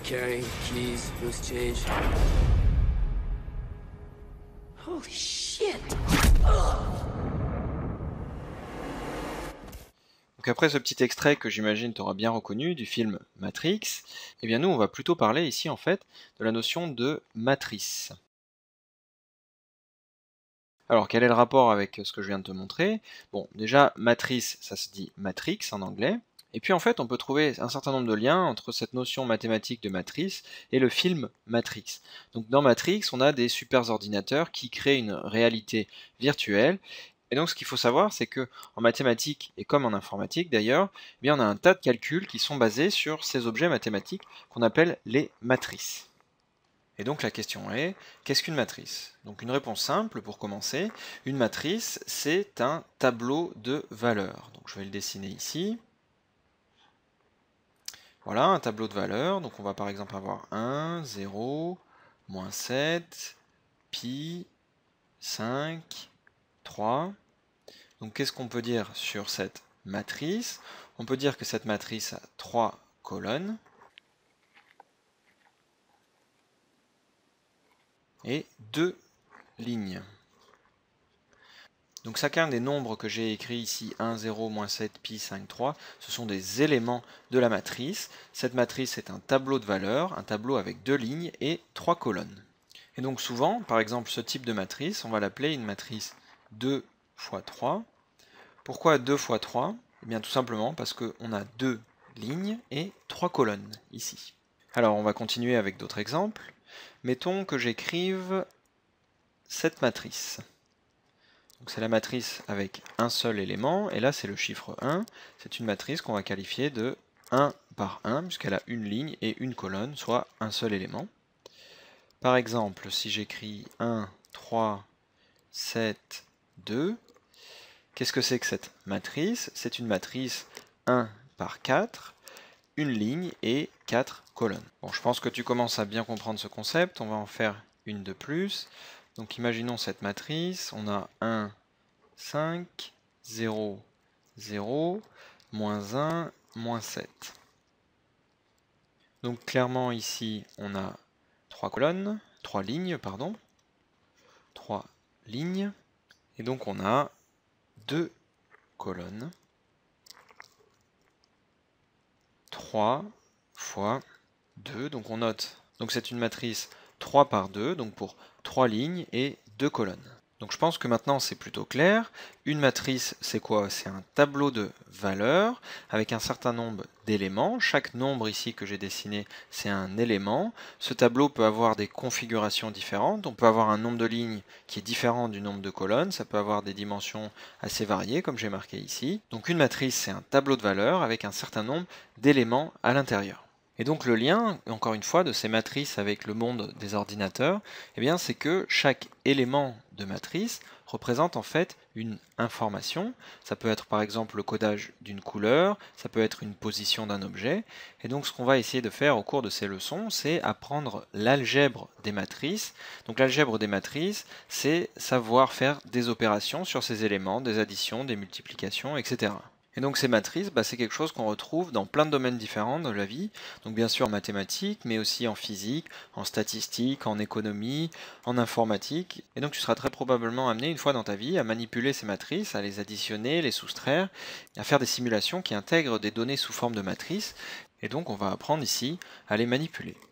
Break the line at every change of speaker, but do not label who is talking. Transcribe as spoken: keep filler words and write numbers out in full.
carry, keys, loose change. Holy shit!
Donc après ce petit extrait que j'imagine tu auras bien reconnu du film Matrix, eh bien nous on va plutôt parler ici en fait de la notion de matrice. Alors quel est le rapport avec ce que je viens de te montrer? Bon, déjà matrice, ça se dit matrix en anglais. Et puis en fait, on peut trouver un certain nombre de liens entre cette notion mathématique de matrice et le film Matrix. Donc dans Matrix, on a des superordinateurs qui créent une réalité virtuelle. Et donc ce qu'il faut savoir, c'est que en mathématiques, et comme en informatique d'ailleurs, eh bien on a un tas de calculs qui sont basés sur ces objets mathématiques qu'on appelle les matrices. Et donc la question est, qu'est-ce qu'une matrice? Donc une réponse simple pour commencer, une matrice c'est un tableau de valeurs. Donc je vais le dessiner ici. Voilà, un tableau de valeurs, donc on va par exemple avoir un, zéro, moins sept, pi, cinq, trois. Donc qu'est-ce qu'on peut dire sur cette matrice? On peut dire que cette matrice a trois colonnes et deux lignes. Donc chacun des nombres que j'ai écrits ici, un, zéro, moins sept, pi, cinq, trois, ce sont des éléments de la matrice. Cette matrice est un tableau de valeurs, un tableau avec deux lignes et trois colonnes. Et donc souvent, par exemple ce type de matrice, on va l'appeler une matrice deux fois trois. Pourquoi deux fois trois? Eh bien tout simplement parce qu'on a deux lignes et trois colonnes ici. Alors on va continuer avec d'autres exemples. Mettons que j'écrive cette matrice. C'est la matrice avec un seul élément, et là c'est le chiffre un. C'est une matrice qu'on va qualifier de un par un, puisqu'elle a une ligne et une colonne, soit un seul élément. Par exemple, si j'écris un, trois, sept, deux, qu'est-ce que c'est que cette matrice? C'est une matrice un par quatre, une ligne et quatre colonnes. Bon, je pense que tu commences à bien comprendre ce concept, on va en faire une de plus. Donc imaginons cette matrice, on a un, cinq, zéro, zéro, moins un, moins sept. Donc clairement ici on a trois colonnes, trois lignes, pardon, trois lignes, et donc on a deux colonnes, trois fois deux, donc on note, donc c'est une matrice trois par deux, donc pour trois lignes et deux colonnes. Donc je pense que maintenant c'est plutôt clair. Une matrice c'est quoi? C'est un tableau de valeurs avec un certain nombre d'éléments. Chaque nombre ici que j'ai dessiné c'est un élément. Ce tableau peut avoir des configurations différentes. On peut avoir un nombre de lignes qui est différent du nombre de colonnes. Ça peut avoir des dimensions assez variées comme j'ai marqué ici. Donc une matrice c'est un tableau de valeurs avec un certain nombre d'éléments à l'intérieur. Et donc le lien, encore une fois, de ces matrices avec le monde des ordinateurs, eh bien, c'est que chaque élément de matrice représente en fait une information. Ça peut être par exemple le codage d'une couleur, ça peut être une position d'un objet. Et donc ce qu'on va essayer de faire au cours de ces leçons, c'est apprendre l'algèbre des matrices. Donc l'algèbre des matrices, c'est savoir faire des opérations sur ces éléments, des additions, des multiplications, et cetera. Et donc ces matrices, bah, c'est quelque chose qu'on retrouve dans plein de domaines différents de la vie, donc bien sûr en mathématiques, mais aussi en physique, en statistique, en économie, en informatique, et donc tu seras très probablement amené une fois dans ta vie à manipuler ces matrices, à les additionner, les soustraire, à faire des simulations qui intègrent des données sous forme de matrices, et donc on va apprendre ici à les manipuler.